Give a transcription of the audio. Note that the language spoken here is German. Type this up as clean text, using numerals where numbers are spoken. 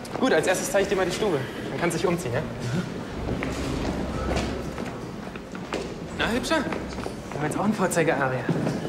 Gut, als erstes zeige ich dir mal die Stube. Man kann sich umziehen, ja? Na, Hübscher? Wir haben jetzt auch einen Vorzeige-Aria.